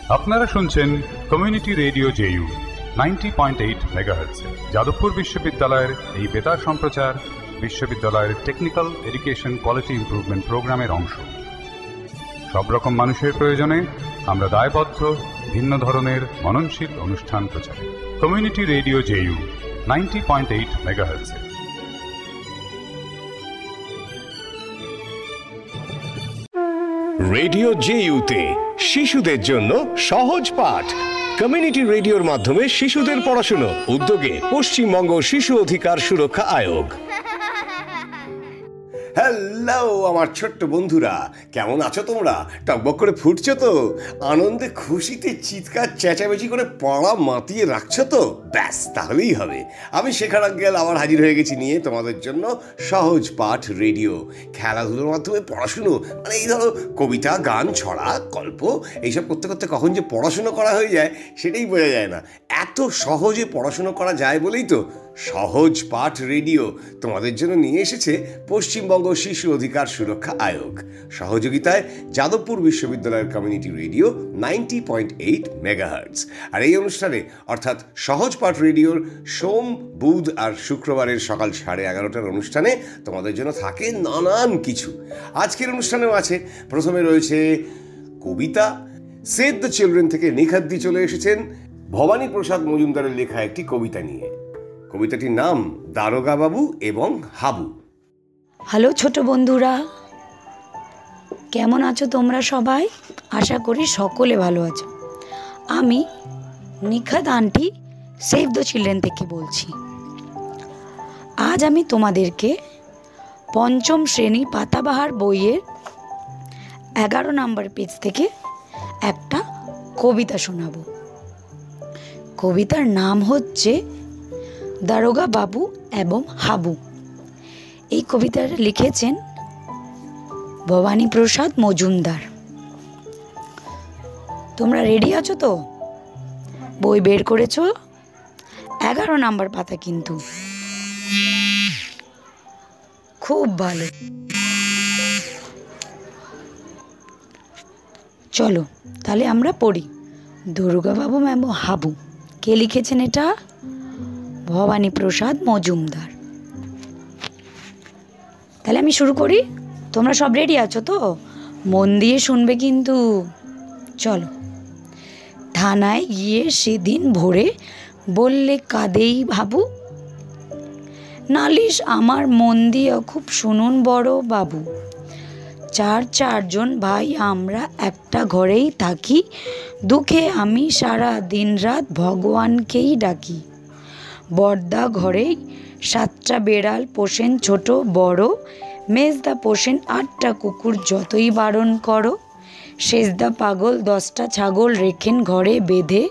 আপনারা শুনছেন community radio JU 90.8 megahertz. Jadavpur বিশ্ববিদ্যালয়ের এই বেতার সম্প্রচার বিশ্ববিদ্যালয়ের টেকনিক্যাল এডুকেশন কোয়ালিটি ইমপ্রুভমেন্ট প্রোগ্রামের অংশ। সব রকম মানুষের প্রয়োজনে আমরা দায়বদ্ধ ভিন্ন ধরনের মননশীল অনুষ্ঠান প্রচারে। Community radio JU 90.8 megahertz. Radio জেইউতে শিশুদের জন্য সহজ পাঠ। কমিউনিটি রেডিওর মাধ্যমে শিশুদের পড়াশুনো উদ্যোগে পশ্চিমবঙ্গ শিশু অধিকার সুরক্ষা আয়োগ। হ্যালো আমার ছোট্ট বন্ধুরা, কেমন আছো তোমরা? টকবক করে ফুটছো তো? আনন্দে খুশিতে চিৎকার চেঁচামেচি করে পাড়া মাতিয়ে রাখছো তো? ব্যাস, তাহলেই হবে। আমি শেখার আঙ্কেল আবার হাজির হয়ে গেছি নিয়ে তোমাদের জন্য সহজ পাঠ রেডিও। খেলাধুলোর মাধ্যমে পড়াশুনো, মানে এই ধরো কবিতা, গান, ছড়া, গল্প, এইসব করতে করতে কখন যে পড়াশুনো করা হয়ে যায় সেটাই বোঝা যায় না। এত সহজে পড়াশুনো করা যায় বলেই তো সহজ পাঠ রেডিও তোমাদের জন্য নিয়ে এসেছে পশ্চিমবঙ্গ শিশু অধিকার সুরক্ষা আয়োগ, সহযোগিতায় যাদবপুর বিশ্ববিদ্যালয়ের কমিউনিটি রেডিও 90.8 মেগাহার্টজ। আর এই অনুষ্ঠানে অর্থাৎ সহজ পাঠ রেডিওর সোম, বুধ আর শুক্রবারের সকাল 11:30টার অনুষ্ঠানে তোমাদের জন্য থাকে নানান কিছু। আজকের অনুষ্ঠানেও আছে, প্রথমে রয়েছে কবিতা। সেভ দ্য চিলড্রেন থেকে নিখাদ্দি চলে এসেছেন ভবানী প্রসাদ মজুমদারের লেখা একটি কবিতা নিয়ে। কবিতাটির নাম দারোগা বাবু এবং হাবু। হ্যালো ছোট বন্ধুরা, কেমন আছো তোমরা সবাই? আশা করি সকলে ভালো আছো। আমি নিখাদ আন্টি সেভ দ্য চিলড্রেন থেকে বলছি। আজ আমি তোমাদেরকে পঞ্চম শ্রেণী পাতাবাহার বইয়ের 11 নম্বর পেজ থেকে একটা কবিতা শোনাবো। কবিতার নাম হচ্ছে দারোগা বাবু এবং হাবু। এই কবিতাটা লিখেছেন ভবানী প্রসাদ মজুমদার। তোমরা রেডি আছো তো? বই বের করেছো? 11 নম্বর পাতা কিন্তু। খুব ভালো। চলো তাহলে আমরা পড়ি। দারোগা বাবু এবং হাবু। কে লিখেছেন এটা? ভবানী প্রসাদ মজুমদার। তাহলে আমি শুরু করি। তোমরা সব রেডি আছো তো? মন দিয়ে শুনবে কিন্তু। চলো। থানায় গিয়ে সেদিন ভোরে বললে কাঁদেই ভাবু, নালিশ আমার মন দিয়ে খুব শুনুন বড় বাবু। চারজন ভাই আমরা একটা ঘরেই থাকি, দুঃখে আমি সারা দিন রাত ভগবানকেই ডাকি। বড়দা ঘরেই 7টা বেড়াল পোষেন ছোট বড়, মেজদা পোষেন 8টা কুকুর যতই বারণ করো, শেষদা পাগল 10টা ছাগল রেখেন ঘরে বেঁধে।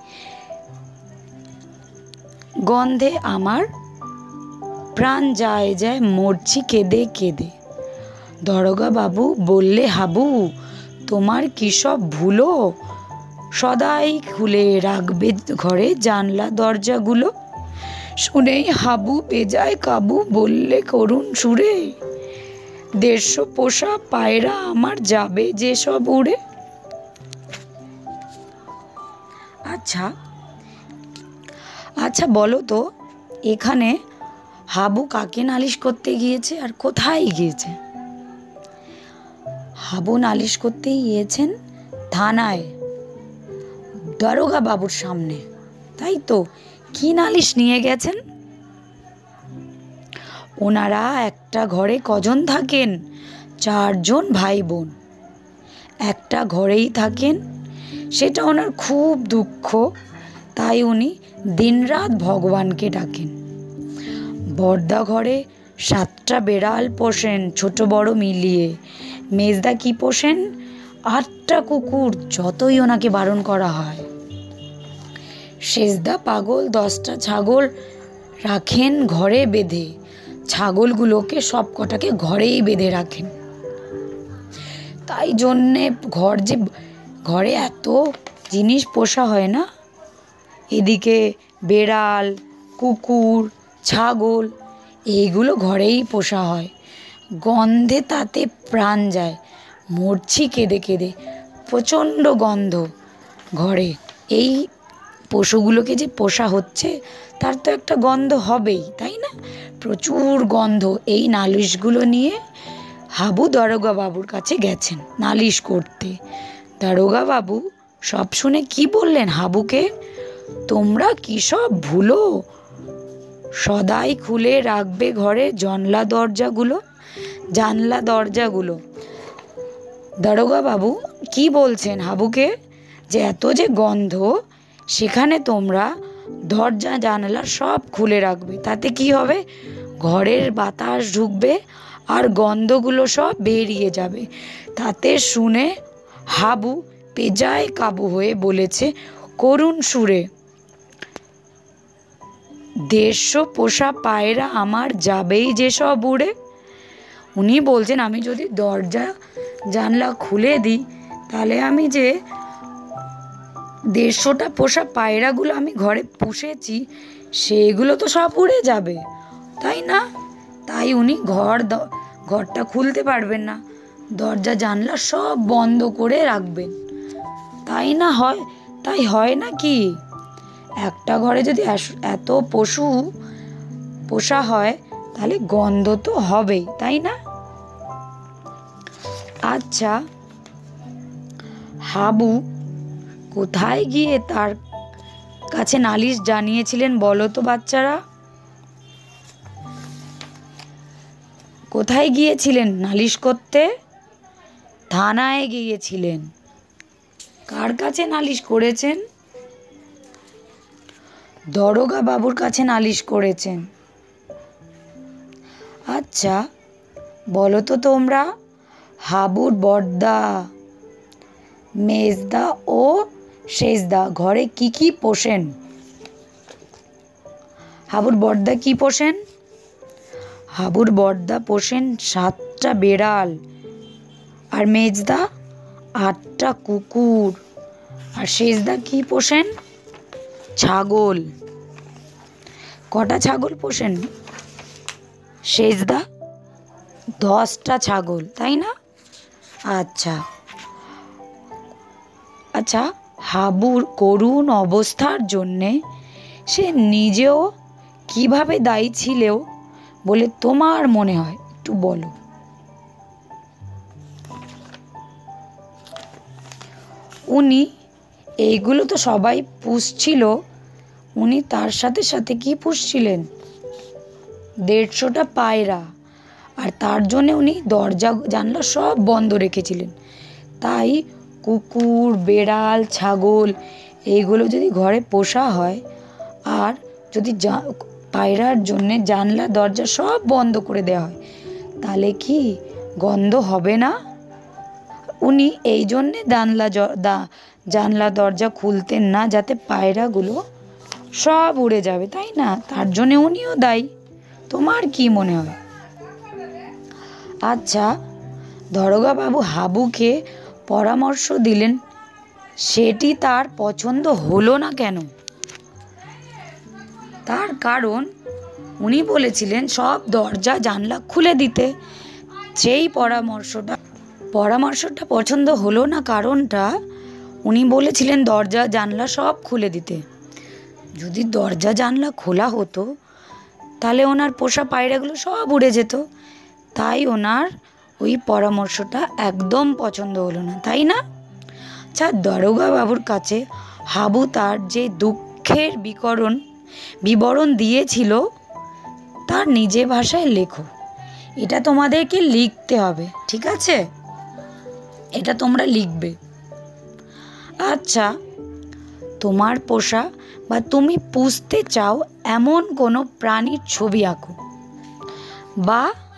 গন্ধে আমার প্রাণ যায় যায় মরছি কেঁদে কেঁদে। দারোগা বাবু বললে হাবু, তোমার কি সব ভুলো? সদাই খুলে রাখবে ঘরে জানলা দরজাগুলো। শুনেই হাবু বেজায় কাবু বললে করুণ সুরে, 150 পোষা পায়রা আমার যাবে যে সব উড়ে। আচ্ছা বলো তো, এখানে হাবু কাকে নালিশ করতে গিয়েছে আর কোথায় গিয়েছে? হাবু নালিশ করতে গিয়েছেন থানায়, দারোগা বাবুর সামনে, তাই তো? কি নালিশ নিয়ে গেছেন? ওনারা একটা ঘরে কজন থাকেন? 4জন ভাই বোন একটা ঘরেই থাকেন। সেটা ওনার খুব দুঃখ, তাই উনি দিনরাত ভগবানকে ডাকেন। বড়দা ঘরে 7টা বেড়াল পোষেন ছোট বড় মিলিয়ে, মেজদা কি পোষেন 8টা কুকুর যতই ওনাকে বারণ করা হয়, শেষদা পাগল 10টা ছাগল রাখেন ঘরে বেঁধে। ছাগলগুলোকে সব কটাকে ঘরেই বেঁধে রাখেন। তাই জন্যে ঘরে এত জিনিস পোষা হয় না। এদিকে বেড়াল, কুকুর, ছাগল এইগুলো ঘরেই পোষা হয়। গন্ধে তাতে প্রাণ যায়, মরছি কেঁদে কেঁদে, প্রচণ্ড গন্ধ। ঘরে। এই পশুগুলোকে যে পোষা হচ্ছে তার তো একটা গন্ধ হবেই, তাই না? প্রচুর গন্ধ। এই নালিশগুলো নিয়ে হাবু দারোগা বাবুর কাছে গেছেন নালিশ করতে। দারোগা বাবু সব শুনে কি বললেন হাবুকে, তোমরা কি সব ভুলো সদাই খুলে রাখবে ঘরে জানলা দরজাগুলো। দারোগা বাবু কি বলছেন হাবুকে, যে এত যে গন্ধ, সেখানে তোমরা দরজা জানালা সব খুলে রাখবে। তাতে কি হবে, ঘরের বাতাস ঢুকবে আর গন্ধগুলো সব বেরিয়ে যাবে। তাতে শুনে হাবু বেজায় কাবু হয়ে বলেছে করুণ সুরে, 150 পোষা পায়রা আমার যাবেই যে সব উড়ে। উনি বলছেন আমি যদি দরজা জানলা খুলে দিই তাহলে আমি যে 150টা পোষা পায়রাগুলো আমি ঘরে পুষেছি সেগুলো তো সব উড়ে যাবে, তাই না? তাই উনি ঘরটা খুলতে পারবেন না, দরজা জানলা সব বন্ধ করে রাখবেন। তাই হয় না কি, একটা ঘরে যদি এত পশু পোষা হয় তাহলে গন্ধ তো হবেই, তাই না? আচ্ছা, হাবু কোথায় গিয়ে তার কাছে নালিশ জানিয়েছিলেন বলো তো বাচ্চারা? কোথায় গিয়েছিলেন নালিশ করতে? থানায় গিয়েছিলেন। কার কাছে নালিশ করেছেন? দারোগা বাবুর কাছে নালিশ করেছেন। আচ্ছা বলো তো তোমরা, হাবুর বড়দা, মেজদা ও শেষদা ঘরে কি কি পোষেন? হাবুর বড়দা কি পোষেন? হাবুর বড়দা পোষেন 7টা বেড়াল, আর মেজদা 8টা কুকুর, আর শেষদা কি পোষেন? ছাগল। কটা ছাগল পোষেন শেষদা? 10টা ছাগল, তাই না? আচ্ছা, হাবুর করুণ অবস্থার জন্যে সে নিজেও কিভাবে দায়ী ছিল বলে তোমার মনে হয়, একটু বলো। উনি এইগুলো তো সবাই পুষছিল, উনি তার সাথে সাথে কি পুষছিলেন? 150টা পায়রা, আর তার জন্য উনি দরজা জানলা সব বন্ধ রেখেছিলেন। তাই কুকুর, বেড়াল, ছাগল এইগুলো যদি ঘরে পোষা হয় আর যদি পায়রার জন্যে জানলা দরজা সব বন্ধ করে দেওয়া হয় তাহলে কি গন্ধ হবে না? উনি এই জন্যে জানলা দরজা খুলতেন না, যাতে পায়রাগুলো সব উড়ে যাবে, তাই না? তার জন্যে উনিও দায়ী। তোমার কি মনে হয়? আচ্ছা, দারোগা বাবু হাবুকে পরামর্শ দিলেন, সেটি তার পছন্দ হলো না কেন? তার কারণ উনি বলেছিলেন সব দরজা জানলা খুলে দিতে। সেই পরামর্শটা পছন্দ হলো না, কারণটা উনি বলেছিলেন দরজা জানলা সব খুলে দিতে। যদি দরজা জানলা খোলা হতো তাহলে ওনার পোষা পায়রাগুলো সব উড়ে যেত। তাই ওনার ওই পরামর্শটা একদম পছন্দ হলো না, তাই না? আচ্ছা, দারোগা বাবুর কাছে হাবু তার যে দুঃখের বিবরণ দিয়েছিল তার নিজে ভাষায় লেখো। এটা তোমাদেরকে লিখতে হবে, ঠিক আছে? এটা তোমরা লিখবে। আচ্ছা, তোমার পোষা বা তুমি পুষতে চাও এমন কোনো প্রাণীর ছবি আঁকো, বা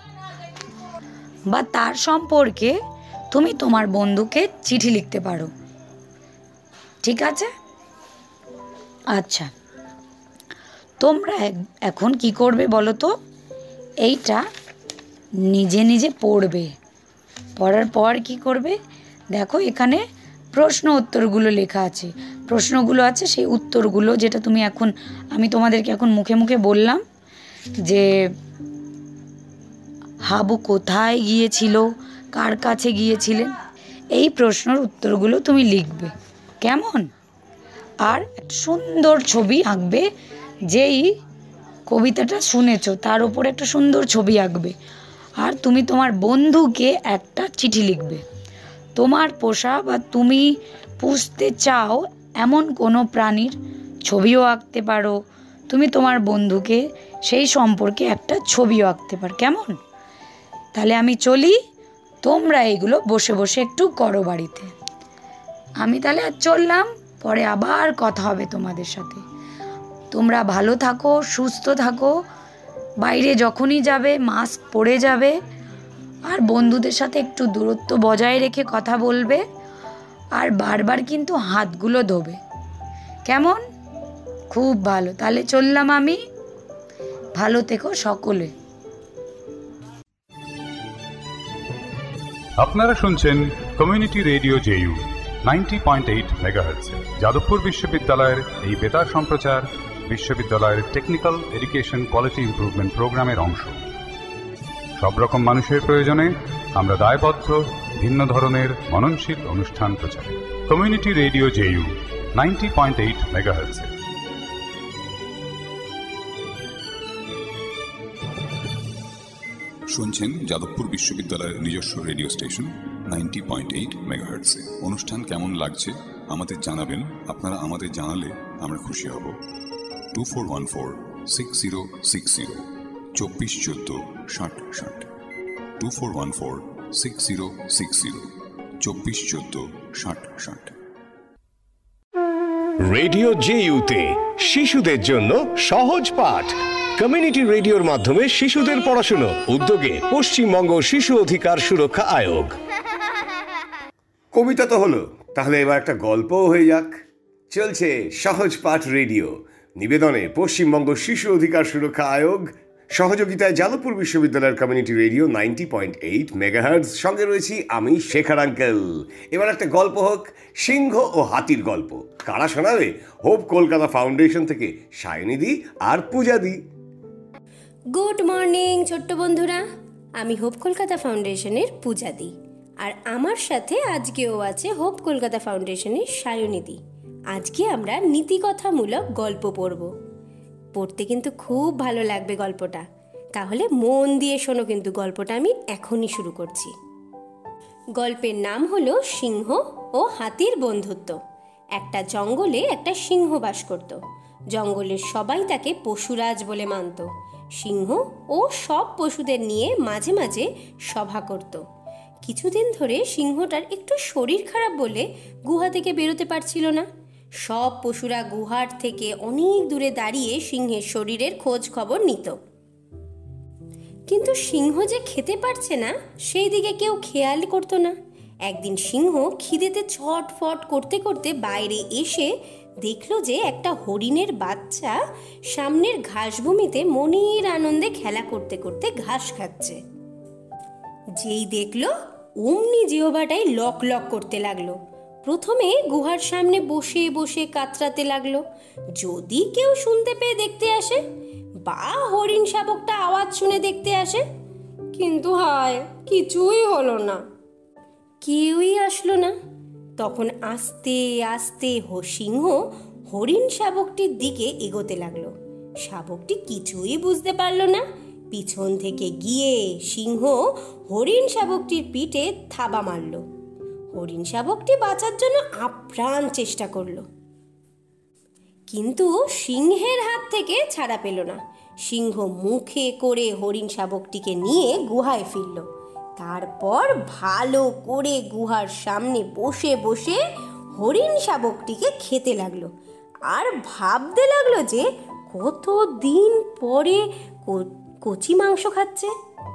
তার সম্পর্কে তুমি তোমার বন্ধুকে চিঠি লিখতে পারো, ঠিক আছে? আচ্ছা, তোমরা এখন কি করবে বলো তো? এইটা নিজে নিজে পড়বে। পড়ার পর কি করবে? দেখো এখানে প্রশ্ন উত্তরগুলো লেখা আছে, প্রশ্নগুলো আছে, সেই উত্তরগুলো যেটা আমি তোমাদেরকে এখন মুখে মুখে বললাম, যে হাবু কোথায় গিয়েছিল, কার কাছে গিয়েছিলেন, এই প্রশ্নের উত্তরগুলো তুমি লিখবে, কেমন? আর একটা সুন্দর ছবি আঁকবে। যেই কবিতাটা শুনেছো তার উপরে একটা সুন্দর ছবি আঁকবে। আর তুমি তোমার বন্ধুকে একটা চিঠি লিখবে। তোমার পোষা বা তুমি পুষতে চাও এমন কোনো প্রাণীর ছবিও আঁকতে পারো। তুমি তোমার বন্ধুকে সেই সম্পর্কে একটা ছবিও আঁকতে পারো। কেমন? তাহলে আমি চলি, তোমরা এগুলো বসে বসে একটু করো বাড়িতে। আমি তাহলে আর চললাম, পরে আবার কথা হবে তোমাদের সাথে। তোমরা ভালো থাকো, সুস্থ থাকো, বাইরে যখনই যাবে মাস্ক পরে যাবে, আর বন্ধুদের সাথে একটু দূরত্ব বজায় রেখে কথা বলবে, আর বারবার কিন্তু হাতগুলো ধোবে। কেমন? খুব ভালো। তাহলে চললাম আমি। ভালো থেকো সকলে। আপনারা শুনছেন community radio JU 90.8 megahertz. Jadavpur বিশ্ববিদ্যালয়ের এই বেতার সম্প্রচার বিশ্ববিদ্যালয়ের টেকনিক্যাল এডুকেশন কোয়ালিটি ইমপ্রুভমেন্ট প্রোগ্রামের অংশ। সব রকম মানুষের প্রয়োজনে আমরা দায়বদ্ধ ভিন্ন ধরনের মননশীল অনুষ্ঠান প্রচারে। Community radio JU 90.8 megahertz. শুনছেন যাদবপুর বিশ্ববিদ্যালয়ের নিজস্ব রেডিও স্টেশন 90.8 মেগাহার্টজে। অনুষ্ঠান কেমন লাগছে আমাদের জানাবেন। আপনারা আমাদের জানালে আমরা খুশি হব। 2414-6060 2414 6060 2414-6060 2414 6060। রেডিও জেইউতে শিশুদের জন্য সহজ পাঠ। কমিউনিটি রেডিওর মাধ্যমে শিশুদের পড়াশুনো, উদ্যোগে পশ্চিমবঙ্গ শিশু অধিকার সুরক্ষা আয়োগ। কবিতা তো হলো, তাহলে এবার একটা গল্পও হয়ে যাক। চলছে সহজ পাঠ রেডিও, নিবেদনে পশ্চিমবঙ্গ শিশু অধিকার সুরক্ষা আয়োগ, সহযোগিতায় যাদবপুর বিশ্ববিদ্যালয়ের কমিউনিটি রেডিও 90.8 মেগাহার্টজ। সঙ্গে রয়েছি আমি শেখার আঙ্কেল। এবার একটা গল্প হোক, সিংহ ও হাতির গল্প। কারা শোনাবে? হোপ কলকাতা ফাউন্ডেশন থেকে সায়নিদি আর পূজাদি। গুড মর্নিং ছোট্ট বন্ধুরা, আমি হোপ কলকাতা ফাউন্ডেশনের পূজাদি, আর আমার সাথে আজকেও আছে হোপ কলকাতা ফাউন্ডেশনের সায়নিদি। আজকে আমরা নীতিকথামূলক গল্প পড়তে কিন্তু খুব ভালো লাগবে গল্পটা। তাহলে মন দিয়ে শোনো, কিন্তু গল্পটা আমি এখনই শুরু করছি। গল্পের নাম হলো সিংহ ও হাতির বন্ধুত্ব। একটা জঙ্গলে একটা সিংহ বাস করত। জঙ্গলের সবাই তাকে পশুরাজ বলে মানত। সিংহ ও সব পশুদের নিয়ে মাঝে মাঝে সভা করত। কিছুদিন ধরে সিংহটার একটু শরীর খারাপ বলে গুহা থেকে বেরোতে পারছিল না। সব পশুরা গুহার থেকে অনেক দূরে দাঁড়িয়ে সিংহের শরীরের খোঁজ খবর নিত। কিন্তু সিংহ যে খেতে পারছে না সেই দিকে কেউ খেয়াল করতো না। একদিন সিংহ খিদেতে ছটফট করতে করতে বাইরে এসে দেখলো যে একটা হরিণের বাচ্চা সামনের ঘাসভূমিতে মনের আনন্দে খেলা করতে করতে ঘাস খাচ্ছে। যেই দেখলো অমনি জিহ্বাটাই লক লক করতে লাগলো। প্রথমে গুহার সামনে বসে বসে কাতরাতে লাগলো, যদি কেউ শুনতে পেয়ে দেখতে আসে, বা হরিণ শাবকটা আওয়াজ শুনে দেখতে আসে। কিন্তু হায়, কিছুই হলো না, কেউই আসলো না। তখন আস্তে আস্তে সিংহ হরিণ শাবকটির দিকে এগোতে লাগলো। শাবকটি কিছুই বুঝতে পারলো না। পিছন থেকে গিয়ে সিংহ হরিণ শাবকটির পিঠে থাবা মারল। হরিণ শাবকটি বাঁচার জন্য আপ্রাণ চেষ্টা করলো, কিন্তু সিংহের হাত থেকে ছাড়া পেল না। সিংহ মুখে করে হরিণ শাবকটিকে নিয়ে গুহায় ফিরল। তারপর ভালো করে গুহার সামনে বসে বসে হরিণ শাবকটিকে খেতে লাগলো, আর ভাবতে লাগলো যে কত দিন পরে কচি মাংস খাচ্ছে।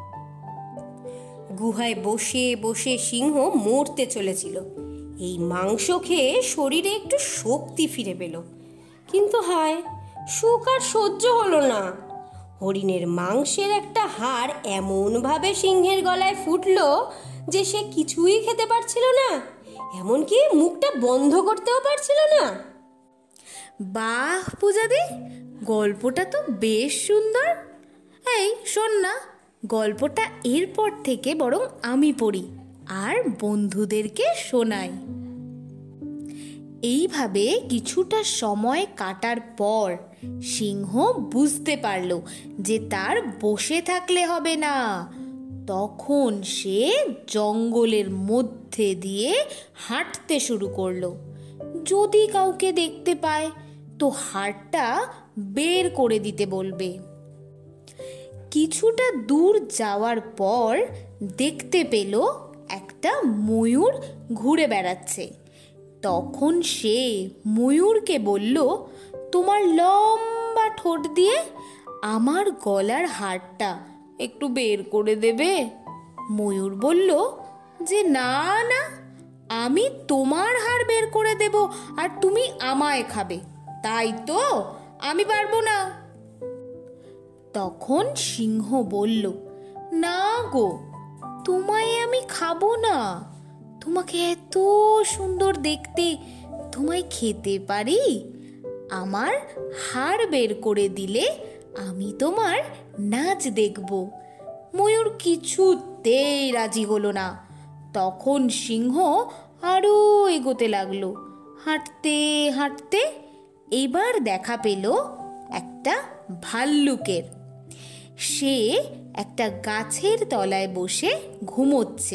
গুহায় বসে বসে সিংহ মরতে চলেছিল। এই মাংস খেয়ে শরীরে একটু শক্তি ফিরে পেল। কিন্তু হায়, সুখ আর সহ্য হলো না। হরিণের মাংসের একটা হাড় এমনভাবে সিংহের গলায় ফুটলো যে সে কিছুই খেতে পারছিল না, এমনকি মুখটা বন্ধ করতেও পারছিল না। বাহ পূজাদি, গল্পটা তো বেশ সুন্দর। এই শোন না, গল্পটা এরপর থেকে বরং আমি পড়ি আর বন্ধুদেরকে শোনাই। এইভাবে কিছুটা সময় কাটার পর সিংহ বুঝতে পারল যে তার বসে থাকলে হবে না। তখন সে জঙ্গলের মধ্যে দিয়ে হাঁটতে শুরু করলো। যদি কাউকে দেখতে পায় তো হাড়টা বের করে দিতে বলবে। কিছুটা দূর যাওয়ার পর দেখতে পেল একটা ময়ূর ঘুরে বেড়াচ্ছে। তখন সে ময়ূরকে বলল, তোমার লম্বা ঠোঁট দিয়ে আমার গলার হাড়টা একটু বের করে দেবে? ময়ূর বলল যে না না, আমি তোমার হাড় বের করে দেব আর তুমি আমায় খাবে, তাই তো আমি পারবো না। তখন সিংহ বলল, না গো, তোমায় আমি খাবো না। তোমাকে এত সুন্দর দেখতে, তোমায় খেতে পারি? আমার হাড় বের করে দিলে আমি তোমার নাচ দেখব। ময়ূর কিছুতেই রাজি হলো না। তখন সিংহ আরো এগোতে লাগলো। হাঁটতে হাঁটতে এবার দেখা পেল একটা ভাল্লুকের। সে একটা গাছের তলায় বসে ঘুমোচ্ছে।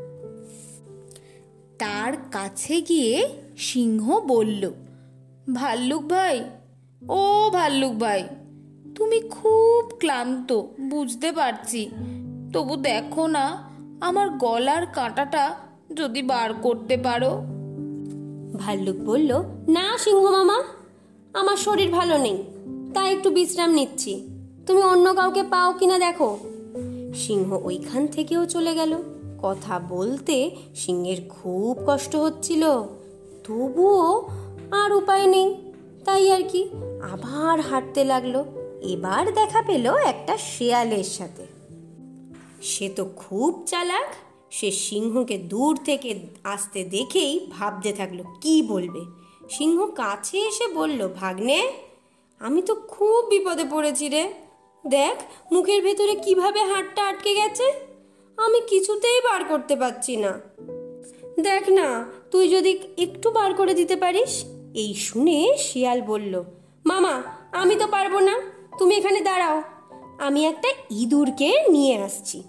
তার কাছে গিয়ে সিংহ বলল, ভাল্লুক ভাই, ও ভাল্লুক ভাই, তুমি খুব ক্লান্ত বুঝতে পারছি, তবু দেখো না আমার গলার কাঁটাটা যদি বার করতে পারো। ভাল্লুক বলল, না সিংহ মামা, আমার শরীর ভালো নেই, তাই একটু বিশ্রাম নিচ্ছি, তুমি অন্য কাউকে পাও কিনা দেখো। সিংহ ওইখান থেকেও চলে গেল। কথা বলতে সিংহের খুব কষ্ট হচ্ছিল, তবুও আর উপায় নেই, তাই আর কি আবার হাঁটতে লাগলো। এবার দেখা পেল একটা শেয়ালের সাথে। সে তো খুব চালাক। সে সিংহকে দূর থেকে আসতে দেখেই ভাবতে থাকলো কি বলবে। সিংহ কাছে এসে বলল, ভাগ্নে, আমি তো খুব বিপদে পড়েছি রে, দেখ মুখের ভেতরে কিভাবে হাড়টা আটকে গেছে, আমি কিছুতেই বার করতে পারছি না। দেখ না, তুই যদি একটু বার করে দিতে পারিস। এই শুনে শিয়াল বলল, মামা, আমি তো পারবো না, তুমি এখানে দাঁড়াও, আমি একটা ইঁদুরকে নিয়ে আসছি।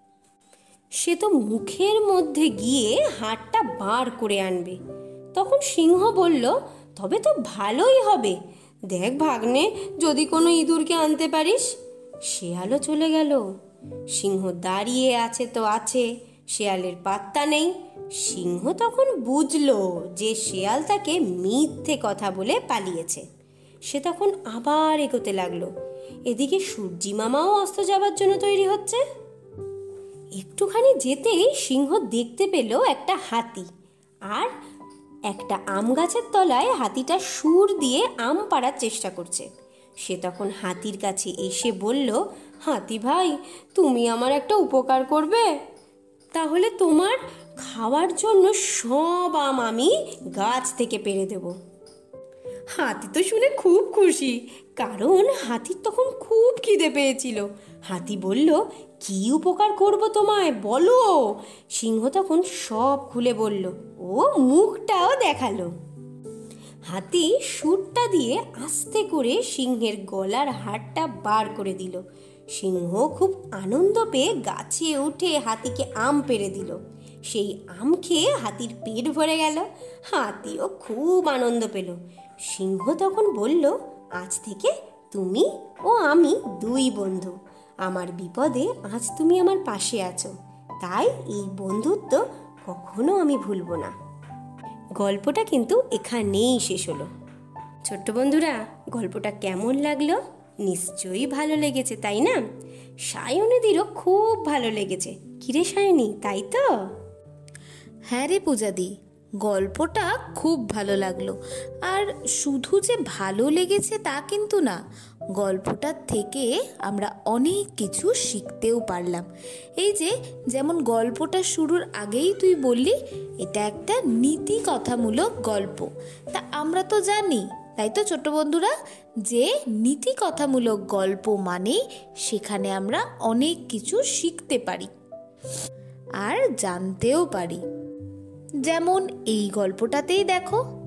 সে তো মুখের মধ্যে গিয়ে হাড়টা বার করে আনবে। তখন সিংহ বলল, তবে তো ভালোই হবে, দেখ ভাগ্নে, যদি কোনো ইঁদুরকে আনতে পারিস। শেয়ালও চলে গেল। সিংহ দাঁড়িয়ে আছে তো আছে, শেয়ালের পাত্তা নেই। সিংহ তখন বুঝলো যে শেয়াল তাকে মিথ্যে কথা বলে পালিয়েছে। সে তখন আবার এগোতে লাগলো। এদিকে সূর্যি মামাও অস্ত যাবার জন্য তৈরি হচ্ছে। একটুখানি যেতেই সিংহ দেখতে পেল একটা হাতি, আর একটা আম গাছের তলায় হাতিটা সুর দিয়ে আম পাড়ার চেষ্টা করছে। সে তখন হাতির কাছে এসে বলল, হাতি ভাই, তুমি আমার একটা উপকার করবে? তাহলে তোমার খাওয়ার জন্য সব আম আমি গাছ থেকে পেড়ে দেব। হাতি তো শুনে খুব খুশি, কারণ হাতির তখন খুব খিদে পেয়েছিল। হাতি বলল, কি উপকার করব তোমায়, বলো। সিংহ তখন সব খুলে বলল, ও মুখটাও দেখালো। হাতি সুরটা দিয়ে আস্তে করে সিংহের গলার হাড়টা বার করে দিল। সিংহ খুব আনন্দ পেয়ে গাছে উঠে হাতিকে আম পেড়ে দিল। সেই আম খেয়ে হাতির পেট ভরে গেল। হাতিও খুব আনন্দ পেল। সিংহ তখন বলল, আজ থেকে তুমি ও আমি দুই বন্ধু। আমার বিপদে আজ তুমি আমার পাশে আছো, তাই এই বন্ধুত্ব কখনো আমি ভুলবো না। গল্পটা কিন্তু এখানেই শেষ হলো। ছোট্ট বন্ধুরা, গল্পটা কেমন লাগলো? নিশ্চয়ই ভালো লেগেছে, তাই না? সায়নীদিরও খুব ভালো লেগেছে। কিরে সায়নী, তাই তো? হ্যাঁ রে পূজাদি, গল্পটা খুব ভালো লাগলো। আর শুধু যে ভালো লেগেছে তা কিন্তু না, গল্পটার থেকে আমরা অনেক কিছু শিখতেও পারলাম। এই যে যেমন গল্পটা শুরুর আগেই তুই বললি এটা একটা নীতি কথামূলক গল্প, তা আমরা তো জানি, তাই তো ছোট্ট বন্ধুরা, যে নীতি কথামূলক গল্প মানে সেখানে আমরা অনেক কিছু শিখতে পারি আর জানতেও পারি। যেমন এই গল্পটাতেই দেখো,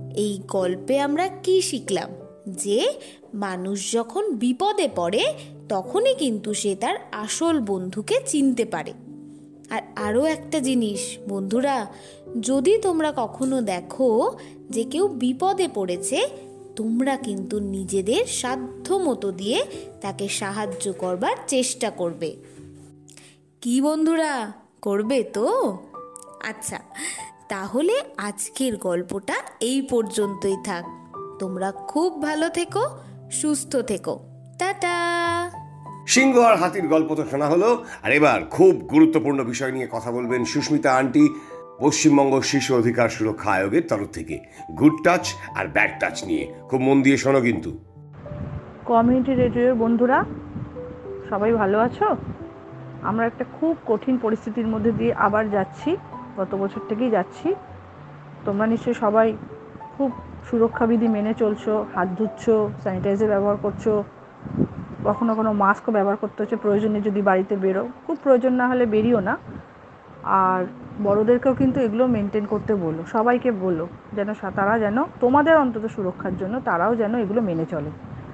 এই গল্পে আমরা কি শিখলাম? যে মানুষ যখন বিপদে পড়ে তখনই কিন্তু সে তার আসল বন্ধুকে চিনতে পারে। আর আরও একটা জিনিস বন্ধুরা, যদি তোমরা কখনো দেখো যে কেউ বিপদে পড়েছে, তোমরা কিন্তু নিজেদের সাধ্য মতো দিয়ে তাকে সাহায্য করবার চেষ্টা করবে। কি বন্ধুরা, করবে তো? আচ্ছা, তাহলে আজকের গল্পটা এই পর্যন্তই থাক। তোমরা খুব ভালো থেকো, সুস্থ থেকো। টাটা। সিংহ আর হাতির গল্প তো শোনা হলো, আর এবার খুব গুরুত্বপূর্ণ বিষয় নিয়ে কথা বলবেন সুস্মিতা আন্টি, পশ্চিমবঙ্গ শিশু অধিকার সুরক্ষা আয়োগের তরফ থেকে। গুড টাচ আর ব্যাড টাচ নিয়ে খুব মন দিয়ে শোনো কিন্তু। কমিউনিটি রেডিওর বন্ধুরা সবাই ভালো আছো? আমরা একটা খুব কঠিন পরিস্থিতির মধ্যে দিয়ে আবার যাচ্ছি, গত বছর থেকেই যাচ্ছি। তোমরা নিশ্চয়ই সবাই খুব সুরক্ষাবিধি মেনে চলছো, হাত ধুচ্ছো, স্যানিটাইজার ব্যবহার করছো, কখনো কোনো মাস্কও ব্যবহার করতে হচ্ছে প্রয়োজনে যদি বাড়িতে বেরো, খুব প্রয়োজন না হলে বেরিও না। আর বড়োদেরকেও কিন্তু এগুলো মেনটেন করতে বলো, সবাইকে বলো যেন তারা যেন তোমাদের অন্তত সুরক্ষার জন্য তারাও যেন এগুলো মেনে চলে।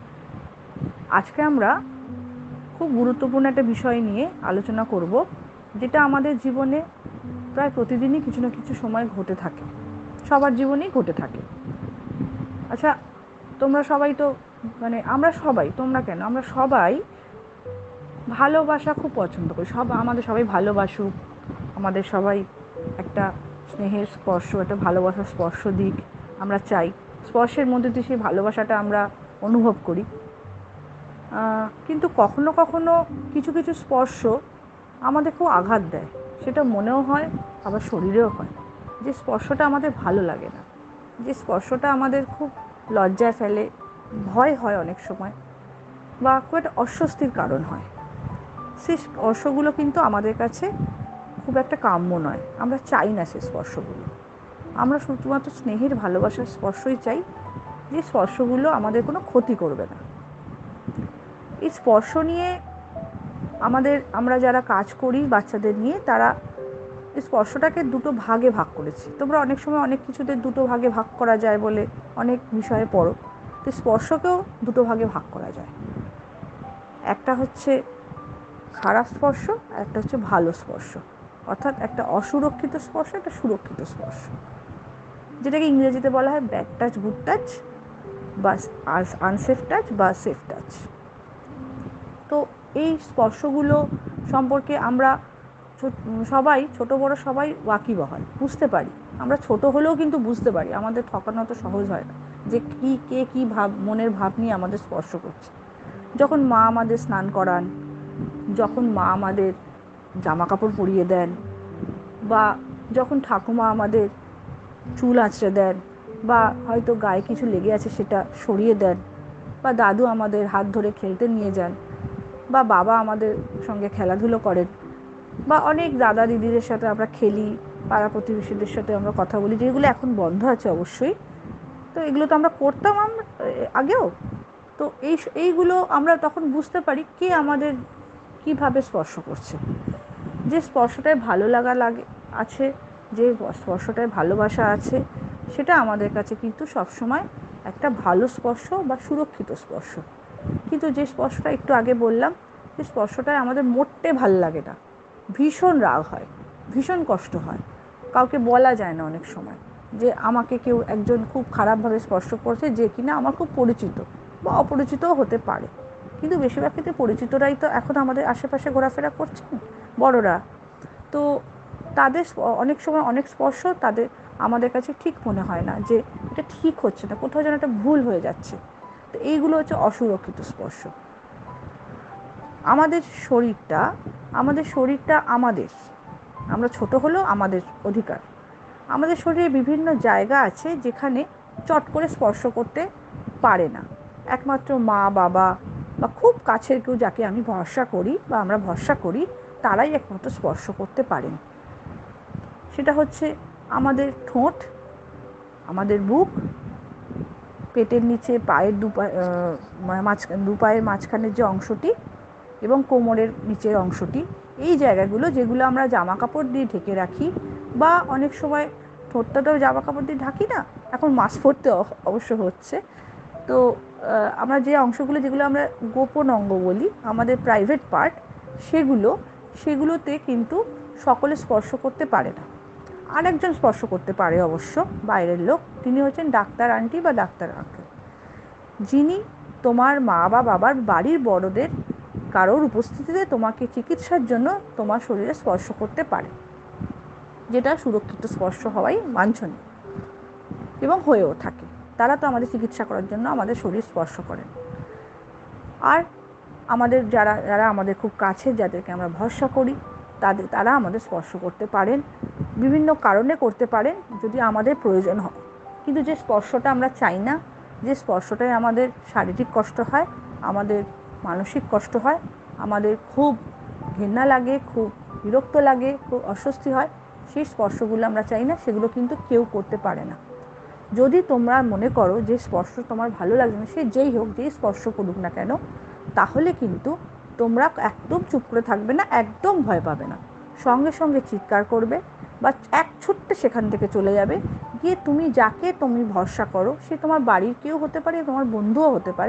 আজকে আমরা খুব গুরুত্বপূর্ণ একটা বিষয় নিয়ে আলোচনা করব, যেটা আমাদের জীবনে প্রায় প্রতিদিনই কিছু না কিছু সময় ঘটে থাকে, সবার জীবনেই ঘটে থাকে। আচ্ছা, তোমরা সবাই তো আমরা সবাই, তোমরা কেন, আমরা সবাই ভালোবাসা খুব পছন্দ করি। আমাদের সবাই ভালোবাসুক, আমাদের সবাই একটা স্নেহের স্পর্শ, একটা ভালোবাসার স্পর্শ দিক আমরা চাই। স্পর্শের মধ্যে দিয়ে সেই ভালোবাসাটা আমরা অনুভব করি। কিন্তু কখনো কখনো কিছু কিছু স্পর্শ আমাদের খুব আঘাত দেয়, সেটা মনেও হয় আবার শরীরেও হয়। যে স্পর্শটা আমাদের ভালো লাগে না, যে স্পর্শটা আমাদের খুব লজ্জায় ফেলে, ভয় হয় অনেক সময়, বা খুব একটা অস্বস্তির কারণ হয়, সেই স্পর্শগুলো কিন্তু আমাদের কাছে খুব একটা কাম্য নয়। আমরা চাই না সেই স্পর্শগুলো। আমরা শুধুমাত্র স্নেহের ভালোবাসার স্পর্শই চাই, যে স্পর্শগুলো আমাদের কোনো ক্ষতি করবে না। এই স্পর্শ নিয়ে আমরা যারা কাজ করি বাচ্চাদের নিয়ে, তারা এই স্পর্শটাকে দুটো ভাগে ভাগ করেছি। তোমরা অনেক সময় অনেক কিছুতে দুটো ভাগে ভাগ করা যায় বলে অনেক বিষয়ে পড়ো, তো স্পর্শকেও দুটো ভাগে ভাগ করা যায়। একটা হচ্ছে খারাপ স্পর্শ, আর একটা হচ্ছে ভালো স্পর্শ। অর্থাৎ একটা অসুরক্ষিত স্পর্শ, একটা সুরক্ষিত স্পর্শ, যেটাকে ইংরেজিতে বলা হয় ব্যাড টাচ, গুড টাচ, বা আনসেফ টাচ বা সেফ টাচ। তো এই স্পর্শগুলো সম্পর্কে আমরা সবাই, ছোট বড় সবাই ওয়াকিবহাল, বুঝতে পারি। আমরা ছোট হলেও কিন্তু বুঝতে পারি, আমাদের ঠকানো তো সহজ হয় না, যে কে কী মনের ভাব নিয়ে আমাদের স্পর্শ করছে। যখন মা আমাদের স্নান করান, যখন মা আমাদের জামা কাপড় পরিয়ে দেন, বা যখন ঠাকুমা আমাদের চুল আঁচড়ে দেন, বা হয়তো গায়ে কিছু লেগে আছে সেটা সরিয়ে দেন, বা দাদু আমাদের হাত ধরে খেলতে নিয়ে যান, বা বাবা আমাদের সঙ্গে খেলাধুলো করেন, বা অনেক দাদা দিদিদের সাথে আমরা খেলি, পাড়া প্রতিবেশীদের সাথে আমরা কথা বলি, যেগুলো এখন বন্ধ আছে অবশ্যই। তো এগুলো তো আমরা করতাম আগেও। তো এইগুলো আমরা তখন বুঝতে পারি কে আমাদের কীভাবে স্পর্শ করছে। যে স্পর্শটায় ভালো লাগা আছে, যে স্পর্শটায় ভালোবাসা আছে, সেটা আমাদের কাছে কিন্তু সবসময় একটা ভালো স্পর্শ বা সুরক্ষিত স্পর্শ। কিন্তু যে স্পর্শটা একটু আগে বললাম, যে স্পর্শটায় আমাদের মোটে ভালো লাগে না, ভীষণ রাগ হয়, ভীষণ কষ্ট হয়, কাউকে বলা যায় না অনেক সময় যে আমাকে কেউ একজন খুব খারাপভাবে স্পর্শ করছে, যে কিনা আমার খুব পরিচিত বা অপরিচিতও হতে পারে। কিন্তু বেশিরভাগ ক্ষেত্রে পরিচিতরাই তো এখন আমাদের আশেপাশে ঘোরাফেরা করছেন, বড়রা। তো তাদের অনেক সময় অনেক স্পর্শ আমাদের কাছে ঠিক মনে হয় না, যে এটা ঠিক হচ্ছে না, কোথাও যেন একটা ভুল হয়ে যাচ্ছে। তো এইগুলো হচ্ছে অসুরক্ষিত স্পর্শ। আমাদের শরীরটা আমরা ছোট হলেও আমাদের অধিকার। আমাদের শরীরে বিভিন্ন জায়গা আছে যেখানে চট করে স্পর্শ করতে পারে না, একমাত্র মা বাবা বা খুব কাছের কেউ যাকে আমি ভরসা করি বা আমরা ভরসা করি, তারাই একমাত্র স্পর্শ করতে পারেন। সেটা হচ্ছে আমাদের ঠোঁট, আমাদের বুক, পেটের নিচে পায়ের দু পায়ের মাঝখানের যে অংশটি, এবং কোমরের নিচের অংশটি। এই জায়গাগুলো যেগুলো আমরা জামা কাপড় দিয়ে ঢেকে রাখি, বা অনেক সময় ঠোঁটটা তো জামা কাপড় দিয়ে ঢাকি না, এখন মাস্ক পরতে অবশ্য হচ্ছে। তো আমরা যে অংশগুলো যেগুলো আমরা গোপন অঙ্গ বলি, আমাদের প্রাইভেট পার্ট, সেগুলোতে কিন্তু সকলে স্পর্শ করতে পারে না। আরেকজন স্পর্শ করতে পারে অবশ্য, বাইরের লোক, তিনি হচ্ছেন ডাক্তার আন্টি বা ডাক্তার আঙ্কেল, যিনি তোমার মা বা বাবার বাড়ির বড়দের কারোর উপস্থিতিতে তোমাকে চিকিৎসার জন্য তোমার শরীরে স্পর্শ করতে পারে, যেটা সুরক্ষিত স্পর্শ হওয়াই বাঞ্ছনীয় এবং হয়েও থাকে। তারা তো আমাদের চিকিৎসা করার জন্য আমাদের শরীর স্পর্শ করেন। আর আমাদের যারা আমাদের খুব কাছের, যাদেরকে আমরা ভরসা করি, তারা আমাদের স্পর্শ করতে পারেন, বিভিন্ন কারণে করতে পারেন যদি আমাদের প্রয়োজন হয়। কিন্তু যে স্পর্শটা আমরা চাই না, যে স্পর্শটায় আমাদের শারীরিক কষ্ট হয়, আমাদের মানসিক কষ্ট হয়, আমাদের খুব ঘেন্না লাগে, খুব বিরক্ত লাগে, খুব অস্বস্তি হয়, সেই স্পর্শগুলো আমরা চাই না, সেগুলো কিন্তু কেউ করতে পারে না। যদি তোমরা মনে করো যে স্পর্শ তোমার ভালো লাগছে না, সে যেই হোক, যেই স্পর্শ করুক না কেন, তাহলে কিন্তু তোমরা একদম চুপ করে থাকবে না, একদম ভয় পাবে না, সঙ্গে সঙ্গে চিৎকার করবে বা এক ছুট্টে সেখান থেকে চলে যাবে, গিয়ে যাকে তুমি ভরসা করো, সে তোমার বাড়ির কেউ হতে পারে, তোমার বন্ধুও হতে পারে,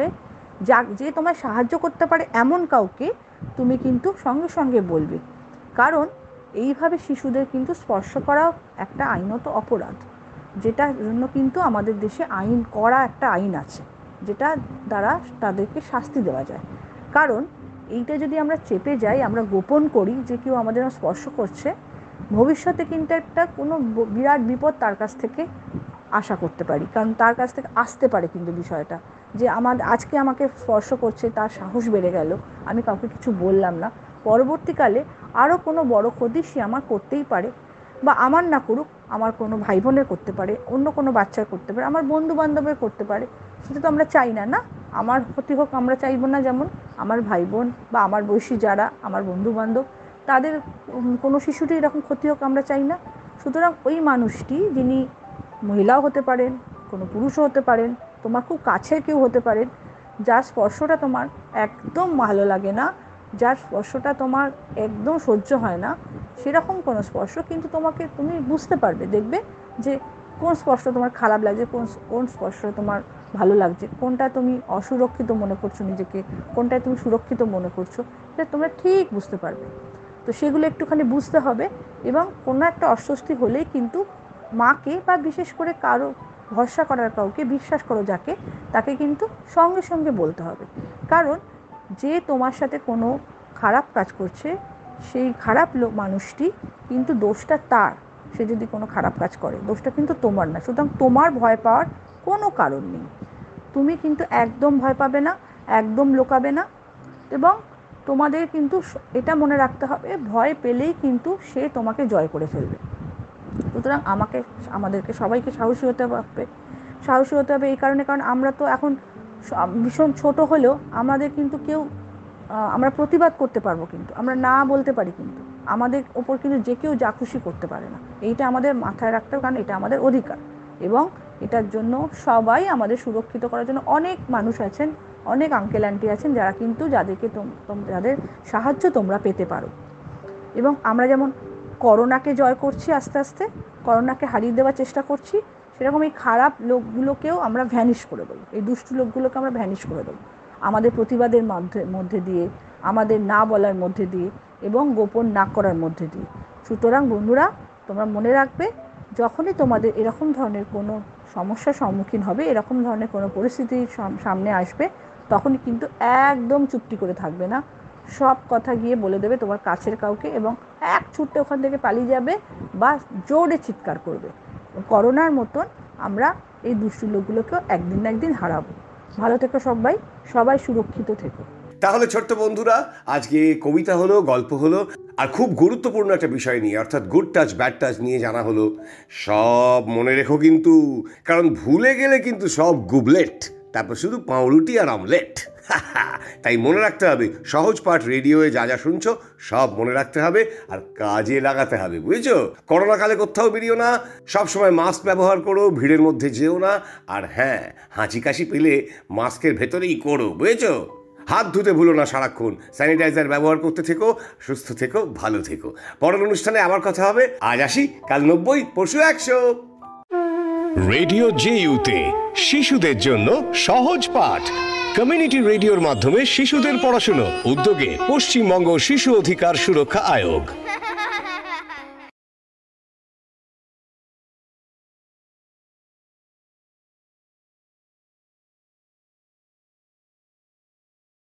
যে তোমায় সাহায্য করতে পারে এমন কাউকে তুমি কিন্তু সঙ্গে সঙ্গে বলবে। কারণ এইভাবে শিশুদের কিন্তু স্পর্শ করা একটা আইনত অপরাধ, যেটার জন্য কিন্তু আমাদের দেশে কড়া একটা আইন আছে, যেটা দ্বারা তাদেরকে শাস্তি দেওয়া যায়। কারণ এইটা যদি আমরা চেপে যাই, আমরা গোপন করি যে কেউ আমাদের স্পর্শ করছে, ভবিষ্যতে কিন্তু একটা কোনো বিরাট বিপদ তার কাছ থেকে আশা করতে পারি। কারণ তার কাছ থেকে আসতে পারে কিন্তু বিষয়টা, যে আজকে আমাকে স্পর্শ করছে, তার সাহস বেড়ে গেল, আমি কাউকে কিছু বললাম না, পরবর্তীকালে আরও কোনো বড় ক্ষতি সে আমার করতেই পারে, বা আমার না করুক, আমার কোনো ভাই বোনের করতে পারে, অন্য কোনো বাচ্চার করতে পারে, আমার বন্ধু বান্ধবের করতে পারে। সেটা তো আমরা চাই না, না আমার ক্ষতি হোক আমরা চাইবো না, যেমন আমার ভাই বোন বা আমার বয়সী যারা আমার বন্ধু বান্ধব, তাদের কোনো শিশুটি এরকম ক্ষতি হোক আমরা চাই না। সুতরাং ওই মানুষটি, যিনি মহিলাও হতে পারেন, কোনো পুরুষও হতে পারেন, তোমার খুব কাছের কেউ হতে পারেন, যার স্পর্শটা তোমার একদম ভালো লাগে না, যার স্পর্শটা তোমার একদম সহ্য হয় না, সেরকম কোনো স্পর্শ কিন্তু তুমি বুঝতে পারবে, দেখবে যে কোন স্পর্শ তোমার খারাপ লাগছে, কোন স্পর্শ তোমার ভালো লাগছে, কোনটা তুমি অসুরক্ষিত মনে করছো নিজেকে, কোনটায় তুমি সুরক্ষিত মনে করছো, সেটা তোমরা ঠিক বুঝতে পারবে। তো সেগুলো একটুখানি বুঝতে হবে, এবং কোনো একটা অস্বস্তি হলেই কিন্তু মাকে বা বিশেষ করে কারো ভরসা করার কাউকে, বিশ্বাস করো যাকে, তাকে কিন্তু সঙ্গে সঙ্গে বলতে হবে। কারণ যে তোমার সাথে কোনো খারাপ কাজ করছে, সেই খারাপ মানুষটি কিন্তু দোষটা তার, সে যদি কোনো খারাপ কাজ করে দোষটা কিন্তু তোমার না। সুতরাং তোমার ভয় পাওয়ার কোনো কারণ নেই, তুমি কিন্তু একদম ভয় পাবে না, একদম লোকাবে না। এবং তোমাদের কিন্তু এটা মনে রাখতে হবে, ভয় পেলেই কিন্তু সে তোমাকে জয় করে ফেলবে। সুতরাং আমাদেরকে সবাইকে সাহসী হতে হবে এই কারণে, কারণ আমরা তো এখন ভীষণ ছোট হলেও আমাদের কিন্তু আমরা প্রতিবাদ করতে পারবো, কিন্তু আমরা না বলতে পারি, কিন্তু আমাদের ওপর কিন্তু যে কেউ যা খুশি করতে পারে না। এইটা আমাদের মাথায় রাখতে হবে, কারণ এটা আমাদের অধিকার, এবং এটার জন্য সবাই আমাদের সুরক্ষিত করার জন্য অনেক মানুষ আছেন, অনেক আঙ্কেল আন্টি আছেন, যারা কিন্তু যাদের সাহায্য তোমরা পেতে পারো। এবং আমরা যেমন করোনাকে জয় করছি, আস্তে আস্তে করোনাকে হারিয়ে দেওয়ার চেষ্টা করছি, সেরকম এই খারাপ লোকগুলোকেও আমরা ভ্যানিশ করে দেবো, এই দুষ্টু লোকগুলোকে আমরা ভ্যানিশ করে দেবো আমাদের প্রতিবাদের মধ্যে দিয়ে, আমাদের না বলার মধ্যে দিয়ে, এবং গোপন না করার মধ্যে দিয়ে। সুতরাং বন্ধুরা, তোমরা মনে রাখবে, যখনই তোমাদের এরকম ধরনের কোনো সমস্যার সম্মুখীন হবে, এরকম ধরনের কোনো পরিস্থিতি সামনে আসবে, তখনই কিন্তু একদম চুপটি করে থাকবে না, সব কথা গিয়ে বলে দেবে তোমার কাছের কাউকে, এবং এক ছুটে ওখান থেকে পালিয়ে যাবে বা জোরে চিৎকার করবে। করোনার মতন আমরা এই দুষ্টু লোকগুলোকেও একদিন না একদিন হারাবো। ভালো থেকো সবাই সুরক্ষিত থেকো। তাহলে ছোট্ট বন্ধুরা, আজকে কবিতা হলো, গল্প হলো, আর খুব গুরুত্বপূর্ণ একটা বিষয় নিয়ে, অর্থাৎ গুড টাচ ব্যাড টাচ নিয়ে জানা হলো। সব মনে রেখো কিন্তু, কারণ ভুলে গেলে কিন্তু সব গুবলেট, তারপর শুধু পাউরুটি আর অমলেট। তাই মনে রাখতে হবে, সহজ পাঠ রেডিওয়ে যা যা শুনছো সব মনে রাখতে হবে আর কাজে লাগাতে হবে, বুঝেছো? করোনাকালে কোথাও বেরিও না, সবসময় মাস্ক ব্যবহার করো, ভিড়ের মধ্যে যেও না, আর হ্যাঁ, হাঁচি কাশি পেলে মাস্কের ভেতরেই করো, বুঝেছো? হাত ধুতে ভুলো না সারাক্ষণ, স্যানিটাইজার ব্যবহার করতে থেকো, সুস্থ থেকো, ভালো থেকো। পরের অনুষ্ঠানে আবার কথা হবে। আজ আসি, কাল 90, পরশু 100। রেডিও জেইউতে শিশুদের জন্য সহজ পাঠ। কমিউনিটি রেডিওর মাধ্যমে শিশুদের পড়াশুনো, উদ্যোগে পশ্চিমবঙ্গ শিশু অধিকার সুরক্ষা আয়োগ।